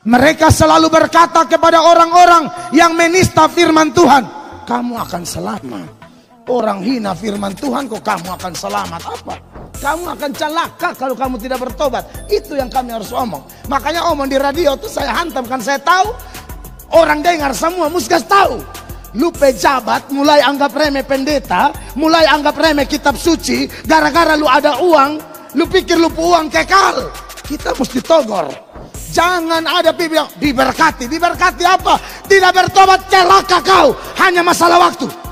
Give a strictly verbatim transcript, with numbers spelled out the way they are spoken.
Mereka selalu berkata kepada orang-orang yang menista firman Tuhan, kamu akan selamat. Orang hina firman Tuhan kok kamu akan selamat. Apa? Kamu akan celaka kalau kamu tidak bertobat. Itu yang kami harus omong. Makanya omong di radio itu saya hantamkan. Saya tahu orang dengar semua, musgas tahu. Lu pejabat mulai anggap remeh pendeta, mulai anggap remeh kitab suci, gara-gara lu ada uang, lu pikir lu uang kekal. Kita mesti togor. Jangan ada bilang diberkati. Diberkati apa? Tidak bertobat celaka kau. Hanya masalah waktu.